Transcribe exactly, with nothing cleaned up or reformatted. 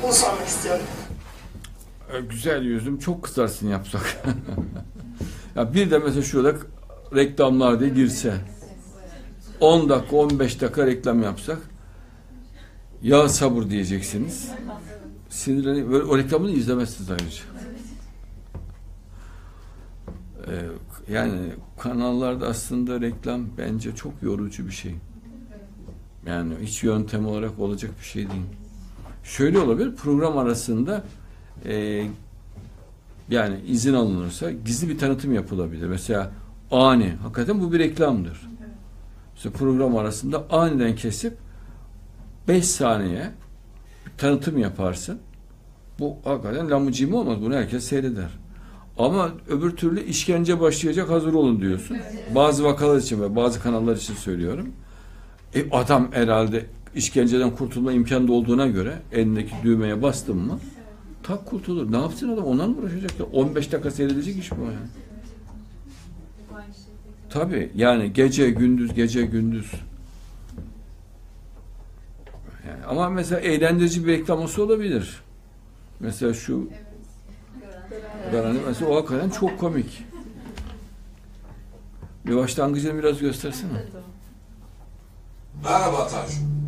Bunu sormak istiyorum. E, güzel yüzüm, çok kızarsın yapsak. Ya bir de mesela şurada reklamlar diye girse, on dakika on beş dakika reklam yapsak, ya sabır diyeceksiniz. Sinirlenip böyle o reklamını izlemezsiniz ayrıca. Ee, yani kanallarda aslında reklam bence çok yorucu bir şey. Yani hiç yöntem olarak olacak bir şey değil. Şöyle olabilir, program arasında e, yani izin alınırsa gizli bir tanıtım yapılabilir. Mesela ani, hakikaten bu bir reklamdır. İşte program arasında aniden kesip beş saniye bir tanıtım yaparsın. Bu hakikaten lamucimi olmaz. Bunu herkes seyreder. Ama öbür türlü işkence başlayacak, hazır olun diyorsun. Bazı vakalar için ve bazı kanallar için söylüyorum. E adam herhalde işkenceden kurtulma imkanı da olduğuna göre elindeki düğmeye bastın mı tak kurtulur. Ne yapsın adam? Ondan mı uğraşacak ya? on beş dakika seyredecek iş bu yani. Tabii yani gece gündüz gece gündüz. Yani ama mesela eğlendirici bir reklaması olabilir. Mesela şu Garanti mesela o hakikaten çok komik. Bir başlangıcını biraz göstersene. Merhaba Tanju.